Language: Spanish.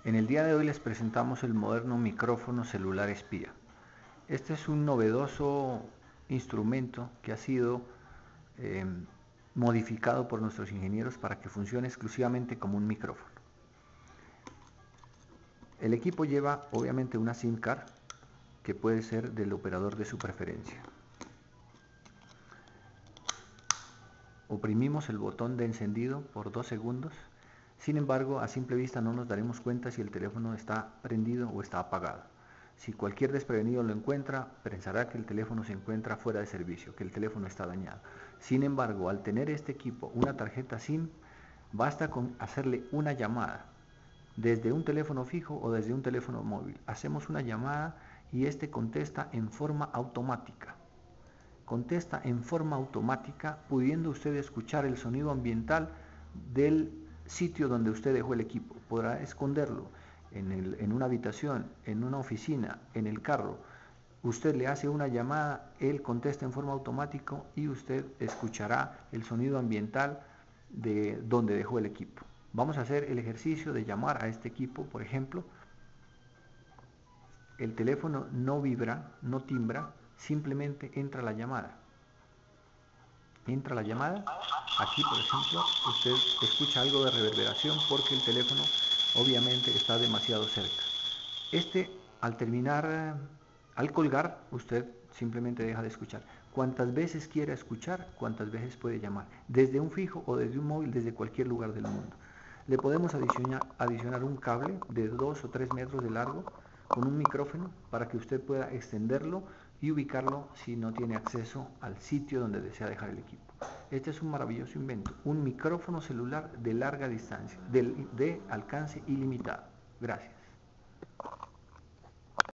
En el día de hoy les presentamos el moderno micrófono celular espía. Este es un novedoso instrumento que ha sido modificado por nuestros ingenieros para que funcione exclusivamente como un micrófono. El equipo lleva obviamente una SIM card que puede ser del operador de su preferencia. Oprimimos el botón de encendido por 2 segundos. Sin embargo, a simple vista no nos daremos cuenta si el teléfono está prendido o está apagado. Si cualquier desprevenido lo encuentra, pensará que el teléfono se encuentra fuera de servicio, que el teléfono está dañado. Sin embargo, al tener este equipo una tarjeta SIM, basta con hacerle una llamada desde un teléfono fijo o desde un teléfono móvil. Hacemos una llamada y este contesta en forma automática. Contesta en forma automática, pudiendo usted escuchar el sonido ambiental del sitio donde usted dejó el equipo. Podrá esconderlo en una habitación, en una oficina, en el carro. Usted le hace una llamada, él contesta en forma automática y usted escuchará el sonido ambiental de donde dejó el equipo. Vamos a hacer el ejercicio de llamar a este equipo, por ejemplo. El teléfono no vibra, no timbra, simplemente entra la llamada. Entra la llamada, aquí por ejemplo usted escucha algo de reverberación porque el teléfono obviamente está demasiado cerca. Al terminar, al colgar, usted simplemente deja de escuchar. Cuantas veces quiera escuchar, cuantas veces puede llamar, desde un fijo o desde un móvil, desde cualquier lugar del mundo. Le podemos adicionar un cable de 2 o 3 metros de largo con un micrófono para que usted pueda extenderlo y ubicarlo si no tiene acceso al sitio donde desea dejar el equipo. Este es un maravilloso invento, un micrófono celular de larga distancia, de alcance ilimitado. Gracias.